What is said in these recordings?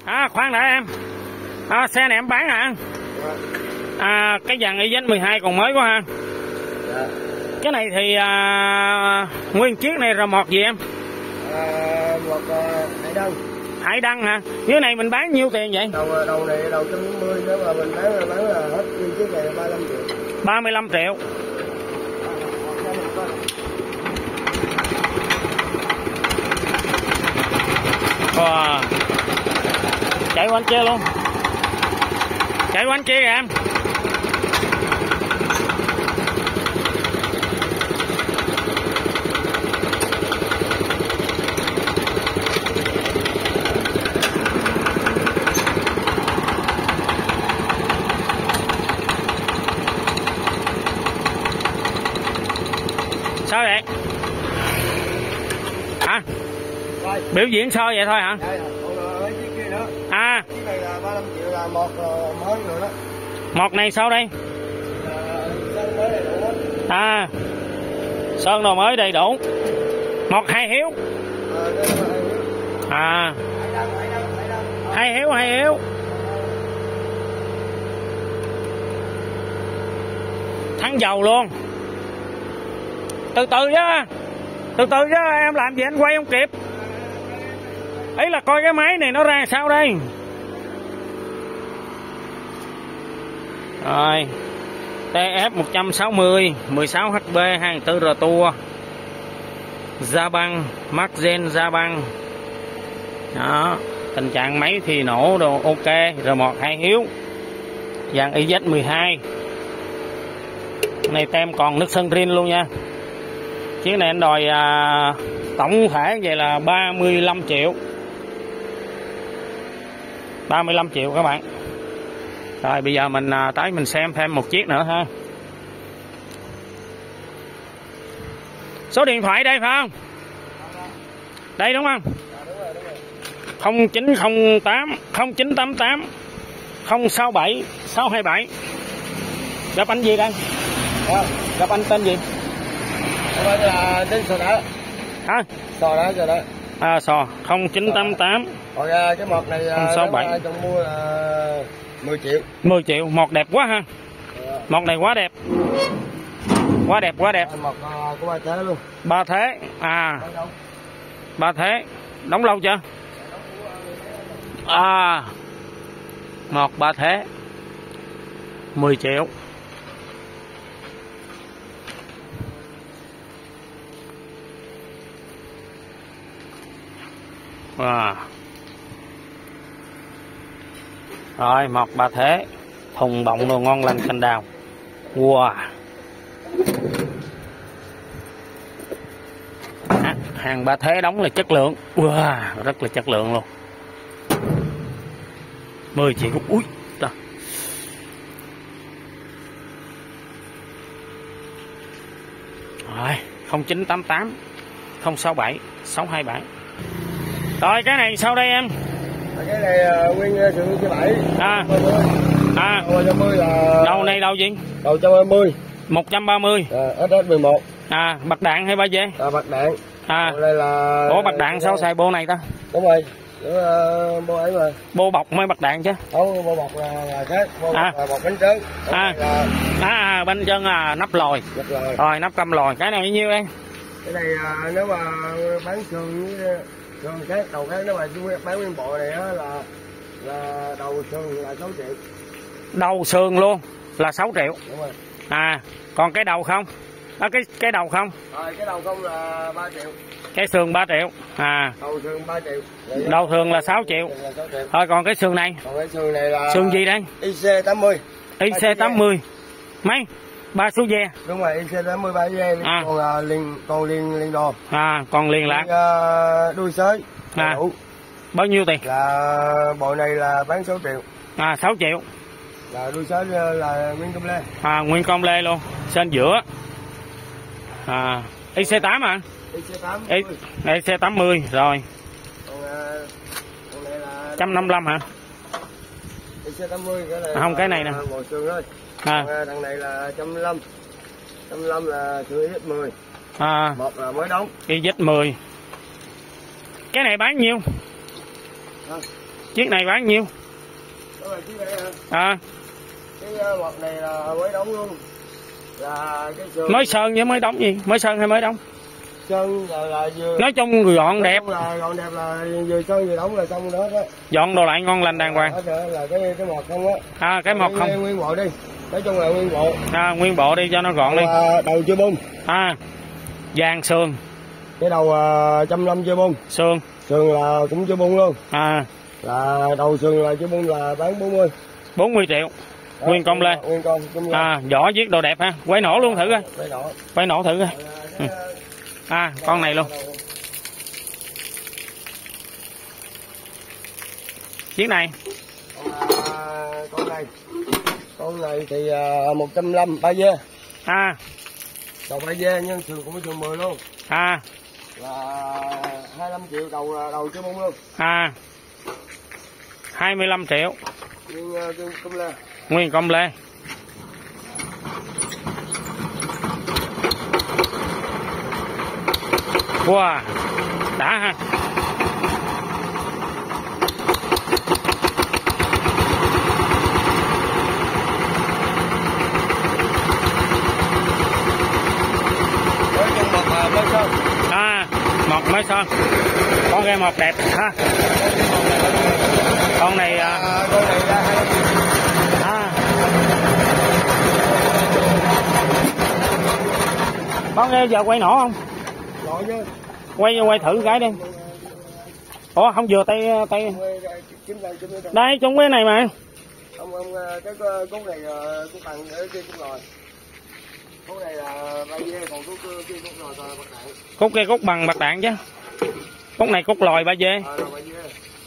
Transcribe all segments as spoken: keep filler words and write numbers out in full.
À khoan đã em. À, xe này em bán hả? À, cái dàn i dét mười hai còn mới quá ha. Dạ. Cái này thì à, nguyên chiếc này là một gì em? À, một uh, hải đăng. Hải đăng hả? Cái này mình bán nhiêu tiền vậy? Đầu đầu này đầu trăm bốn mươi, nếu mà mình bán bán là hết nguyên chiếc này là ba mươi lăm triệu. ba mươi lăm triệu. Wow. Chạy qua anh kia luôn. Chạy qua anh kia kìa em. Sao vậy? Hả? Rồi. Biểu diễn show vậy thôi hả? Đây, còn mấy chiếc kia nữa. À. Chiếc này là ba mươi lăm triệu là một mới rồi đó. Một này sao đây? À, sơn mới đầy đủ. À. Sơn đồ mới đầy đủ. Một hai hiếu. À. Hai hiếu, hai hiếu. Thắng dầu luôn. Từ từ chứ. Từ từ chứ em làm gì anh quay không kịp. Ý là coi cái máy này nó ra sao đây. Rồi. tê ép một trăm sáu mươi, mười sáu hát pê, hai mươi tư rờ tua. Da băng, Maxgen da băng. Đó, tình trạng máy thì nổ đồ ok, rờ một hai hiếu. Dàn i dét mười hai. Này tem còn nước sơn rin luôn nha. Chiếc này anh đòi à, tổng thể vậy là ba mươi lăm triệu. ba mươi lăm triệu các bạn. Rồi bây giờ mình à, tới mình xem thêm một chiếc nữa ha. Số điện thoại đây phải không? Đây đúng không? không chín không tám không chín tám tám không sáu bảy sáu hai bảy. Gặp anh gì đây? À. Gặp anh tên gì? Đây là tên sò đá. Hả? Sò đá, sò đá. À sò không chín tám tám. Còn cái một này không sáu bảy. trong mua là mười triệu. mười triệu, một đẹp quá ha. Một này quá đẹp. Quá đẹp, quá đẹp. Một của ba thế luôn. Ba thế. À. Ba thế. Đóng lâu chưa? À. Một ba thế. mười triệu. À. Rồi một ba thế, thùng bọng đồ ngon lành cành đào. Wow. À, hàng ba thế đóng là chất lượng. Wow, rất là chất lượng luôn. mười triệu. Ui ta. Rồi không chín tám tám không sáu bảy sáu hai bảy. Rồi cái này sau đây em? Cái này uh, nguyên uh, sự bảy. À. À. một trăm ba mươi là đầu này đầu gì? đầu một trăm ba mươi. một trăm ba mươi. À, ét ét mười một. À, bạc đạn hay ba dê? À, bạc đạn. À. Đây là Ủa bạc đạn sao xài bô này ta? Đúng rồi. Đúng, uh, bô ấy mà. Bô bọc mới bạc đạn chứ. Không, bô bọc là, là khác. Bô à. bọc là bọc bánh trứng. À. Là... À, bên chân à, nắp lồi. Nắp lồi. Rồi nắp căm lồi. Cái này bao nhiêu đây? Cái này uh, nếu mà bán xương với xương khác, đầu khác, nếu mà bán nguyên bộ này á là là đầu xương là sáu triệu. Đầu xương luôn là sáu triệu. Đúng rồi. À, còn cái đầu không? À, cái cái đầu không? Rồi cái đầu không là ba triệu. Cái xương ba triệu. À. Đầu xương ba triệu. Vậy đầu thường là sáu triệu. là sáu triệu. Thôi còn cái xương này? Còn cái xương này là xương gì đây? i xê tám mươi. i xê tám mươi. Mấy? Ba số ve. Đúng rồi, i xê tám mươi ba ve. À. Còn uh, liền còn liền liền đồ. À, còn liền lạc. Uh, đuôi sới. À. Đủ. Bao nhiêu tiền? Là bộ này là bán sáu triệu. À, sáu triệu. Là đuôi sới là nguyên công lê. À, nguyên công lê luôn. Trên giữa. À, i xê tám hả? i xê tám. i xê tám mươi rồi. Còn, uh, còn này là một trăm năm mươi lăm hả? i xê tám mươi cái này. À, không cái này nè. Bộ xương thôi. À. Còn, đằng này là một trăm lăm. một trăm lăm là xương i ét mười. À. Một là mới đóng. i ét mười. Cái này bán nhiêu? À. Chiếc này bán nhiêu? Đó là chiếc này hả? À. Cái mọc này là mới đóng luôn. Là cái sườn. Mới sơn với mới đóng gì? Mới sơn hay mới đóng? Sơn là, là vừa. Nói chung gọn đẹp. Là gọn đẹp là vừa sơn vừa đóng là xong đó đó. Dọn đồ lại ngon lành đàng hoàng. Đó là cái cái mọt không á. À cái mọt không. Nguyên bộ đi. Nói chung là nguyên bộ. À nguyên bộ đi cho nó gọn đi. À, đầu chưa bung. À. Vàng sườn. Cái đầu uh, trăm năm chưa bung. Sườn. Sườn là cũng chưa bung luôn. À. Là đầu sườn là chưa bung là bán bốn mươi. bốn mươi triệu. Đó, nguyên công lê. Nguyên công, công à, vỏ viết đồ đẹp ha. Quay nổ luôn thử coi. Quay nổ. Quay nổ thử coi. Ừ. À con này luôn. Chiếc này. À, con này. Con này thì uh, một trăm lăm ba dê. À. Đầu ba dê nhưng sườn cũng sườn mười luôn. À. Là hai mươi lăm triệu đầu đầu chưa bung luôn. À. hai mươi lăm triệu. Nguyên uh, công lê. Nguyên công lê. Wow. Đã ha. À, mọc mới son. Con ghe mọc đẹp ha. Con này à, con này ra à. Con ghe giờ quay nổ không? nổ chứ. Quay quay thử cái đi. Ủa không vừa tay tay. Đây trong cái này mà. Ông ông cái cốt này cốt bằng ở trên cốt lòi. Cốt này là ba dê còn cốt kia cốt lòi là bạc đạn. Cốt kia cốt bằng bạc đạn chứ. Cốt này cốt lòi ba dê. À, ba dê.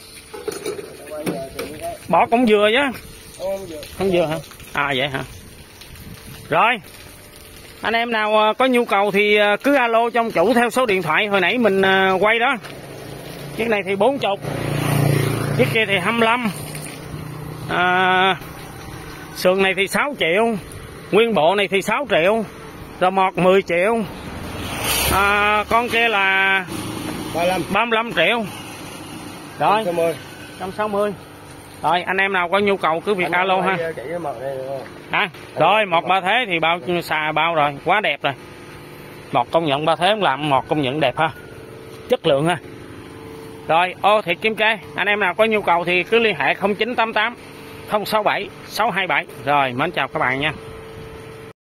Bỏ cũng vừa chứ. Không vừa. Không vừa hả? À vậy hả? Rồi. Anh em nào có nhu cầu thì cứ alo trong chủ theo số điện thoại hồi nãy mình quay đó. Chiếc này thì bốn mươi. Chiếc kia thì hai mươi lăm. À, sườn này thì sáu triệu. Nguyên bộ này thì sáu triệu. Rồi mọt mười triệu. À, con kia là ba mươi lăm triệu. Rồi một trăm sáu mươi. Rồi anh em nào có nhu cầu cứ việc alo ha. À, rồi một ba thế thì bao xà bao rồi, quá đẹp rồi. Một công nhận ba thế làm một công nhận đẹp ha. Chất lượng ha. Rồi ô Thiệt Kim Kê, anh em nào có nhu cầu thì cứ liên hệ không chín tám tám không sáu bảy sáu hai bảy. Rồi mến chào các bạn nha.